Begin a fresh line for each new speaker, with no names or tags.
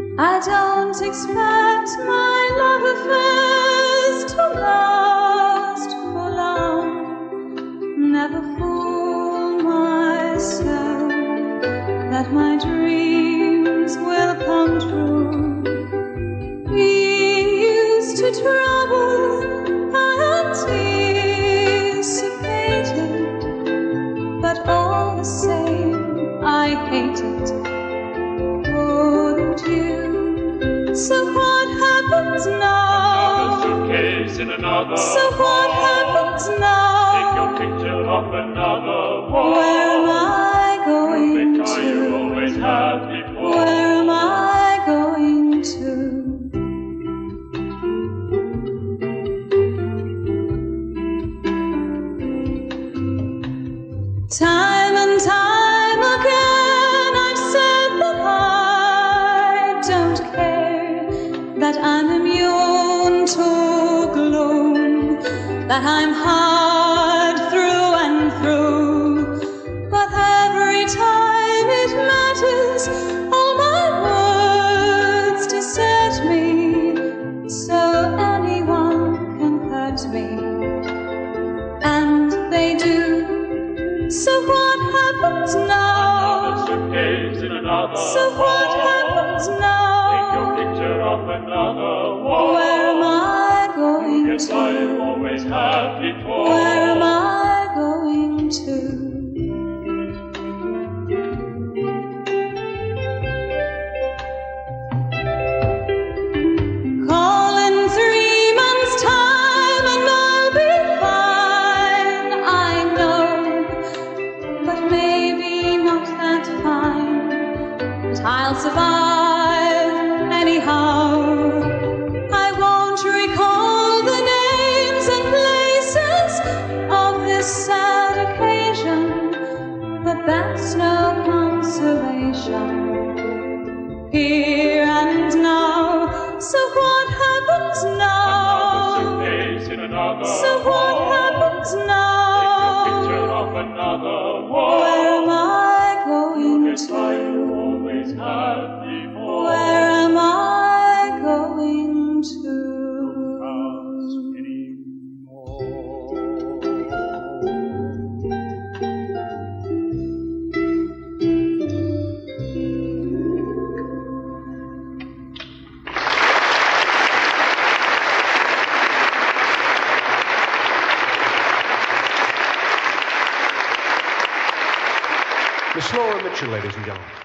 I don't expect my love affairs to last for long. Never fool myself that my dreams will come true. Being used to trouble, I anticipated, but all the same I hate it. Wouldn't you? So what happens now?
Another suitcase in another
So what happens now?
Take your picture off another wall.
Where am I going
the car you always
to?
had before.
Where am I going to? Time and time again I've said that I don't care, that I'm immune to gloom, that I'm hard through and through. But every time it matters, all my words desert me, so anyone can hurt me, and they do. So what happens now?
Another suitcase in another
So what happens now?
Take your picture off another wall.
Where am I going
Get why you
to?
always had before.
Where am I going to? Call in 3 months' time and I'll be fine, I know, but maybe not that fine. But I'll survive anyhow. I won't recall the names and places of this sad occasion, but that's no consolation. Here and now. So what happens now?
Another suitcase in another
So what happens now?
Take your picture off another wall.
Where am I going
Get why you
to?
always had before.
Where am I going to?
Miss Laura Mitchell, ladies and gentlemen.